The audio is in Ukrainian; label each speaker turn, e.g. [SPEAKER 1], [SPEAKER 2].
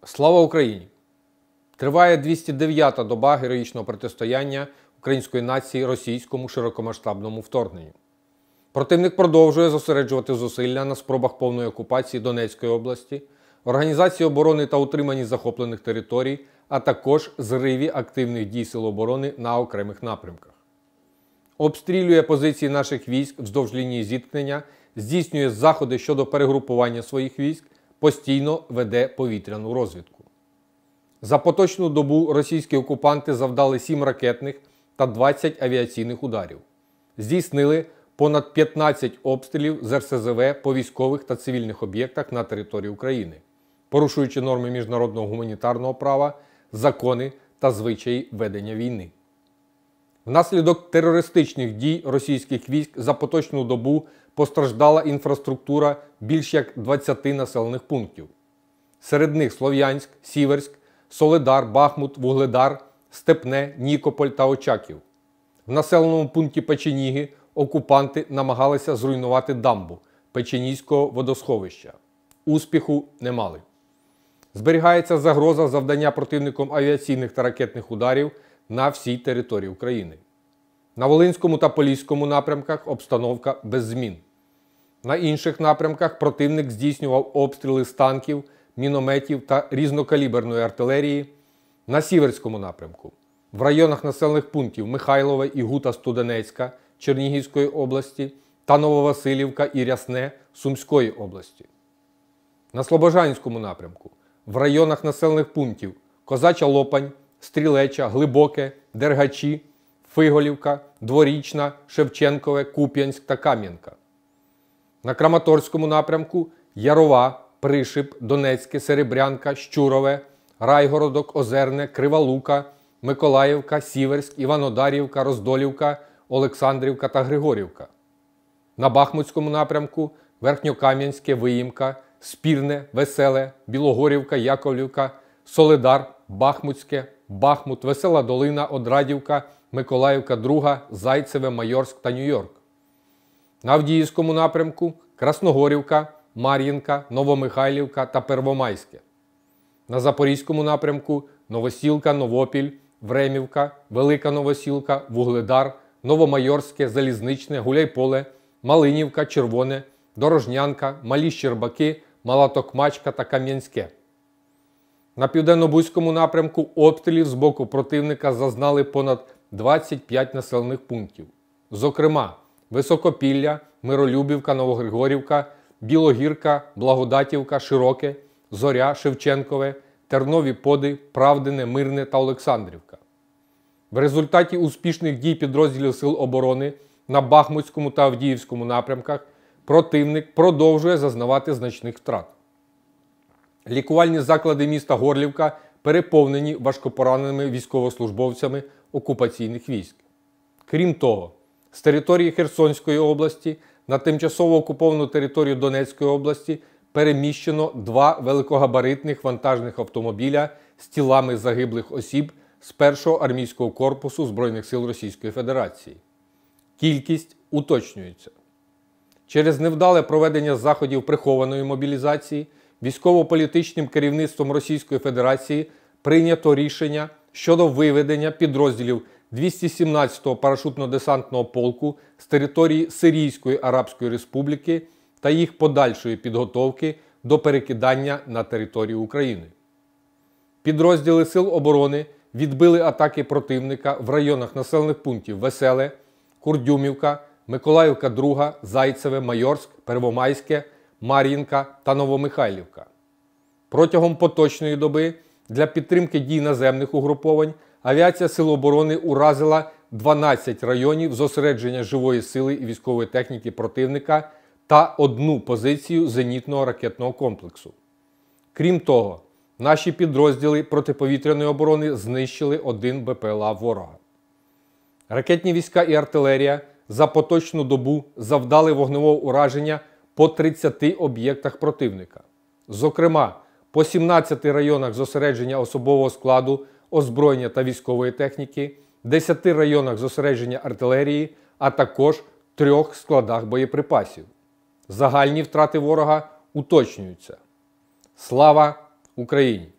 [SPEAKER 1] Слава Україні! Триває 209-та доба героїчного протистояння української нації російському широкомасштабному вторгненню. Противник продовжує зосереджувати зусилля на спробах повної окупації Донецької області, організації оборони та утриманні захоплених територій, а також зриві активних дій Сил оборони на окремих напрямках. Обстрілює позиції наших військ вздовж лінії зіткнення, здійснює заходи щодо перегрупування своїх військ, постійно веде повітряну розвідку. За поточну добу російські окупанти завдали 7 ракетних та 20 авіаційних ударів. Здійснили понад 15 обстрілів з РСЗВ по військових та цивільних об'єктах на території України, порушуючи норми міжнародного гуманітарного права, закони та звичаї ведення війни. Внаслідок терористичних дій російських військ за поточну добу постраждала інфраструктура більш як 20 населених пунктів. Серед них Слов'янськ, Сіверськ, Солидар, Бахмут, Вугледар, Степне, Нікополь та Очаків. В населеному пункті Печеніги окупанти намагалися зруйнувати дамбу Печенізького водосховища. Успіху не мали. Зберігається загроза завдання противником авіаційних та ракетних ударів на всій території України. На Волинському та Поліському напрямках обстановка без змін. На інших напрямках противник здійснював обстріли з танків, мінометів та різнокаліберної артилерії. На Сіверському напрямку, в районах населених пунктів Михайлове і Гута-Студенецька Чернігівської області та Нововасилівка і Рясне Сумської області. На Слобожанському напрямку, в районах населених пунктів Козача Лопань, Стрілеча, Глибоке, Дергачі, Фиголівка, Дворічна, Шевченкове, Куп'янськ та Кам'янка. На Краматорському напрямку Ярова, Пришип, Донецьке, Серебрянка, Щурове, Райгородок, Озерне, Крива Лука, Миколаївка, Сіверськ, Іванодарівка, Роздолівка, Олександрівка та Григорівка. На Бахмутському напрямку Верхньокам'янське, Виїмка, Спірне, Веселе, Білогорівка, Яковлівка, Солидар, Бахмутське, Бахмут, Весела Долина, Одрадівка, Миколаївка, Друга, Зайцеве, Майорськ та Нью-Йорк. На Авдіївському напрямку Красногорівка, Мар'їнка, Новомихайлівка та Первомайське. На Запорізькому напрямку Новосілка, Новопіль, Времівка, Велика Новосілка, Вугледар, Новомайорське, Залізничне, Гуляйполе, Малинівка, Червоне, Дорожнянка, Малі Щербаки, Мала Токмачка та Кам'янське. На Південно-Бузькому напрямку обстрілів з боку противника зазнали понад 25 населених пунктів. Зокрема, Високопілля, Миролюбівка, Новогригорівка, Білогірка, Благодатівка, Широке, Зоря, Шевченкове, Тернові Поди, Правдине, Мирне та Олександрівка. В результаті успішних дій підрозділів Сил оборони на Бахмутському та Авдіївському напрямках противник продовжує зазнавати значних втрат. Лікувальні заклади міста Горлівка переповнені важкопораненими військовослужбовцями окупаційних військ. Крім того, з території Херсонської області на тимчасово окуповану територію Донецької області переміщено 2 великогабаритних вантажних автомобіля з тілами загиблих осіб з 1-го армійського корпусу Збройних сил Російської Федерації. Кількість уточнюється. Через невдале проведення заходів прихованої мобілізації військово-політичним керівництвом Російської Федерації прийнято рішення щодо виведення підрозділів 217-го парашутно-десантного полку з території Сирійської Арабської Республіки та їх подальшої підготовки до перекидання на територію України. Підрозділи Сил оборони відбили атаки противника в районах населених пунктів Веселе, Курдюмівка, Миколаївка, Друга, Зайцеве, Майорськ, Первомайське, Мар'їнка та Новомихайлівка. Протягом поточної доби для підтримки дій наземних угруповань авіація Сил оборони уразила 12 районів зосередження живої сили і військової техніки противника та 1 позицію зенітного ракетного комплексу. Крім того, наші підрозділи протиповітряної оборони знищили 1 БПЛА ворога. Ракетні війська і артилерія за поточну добу завдали вогневого ураження по 30 об'єктах противника. Зокрема, по 17 районах зосередження особового складу, озброєння та військової техніки, 10 районах зосередження артилерії, а також 3 складах боєприпасів. Загальні втрати ворога уточнюються. Слава Україні!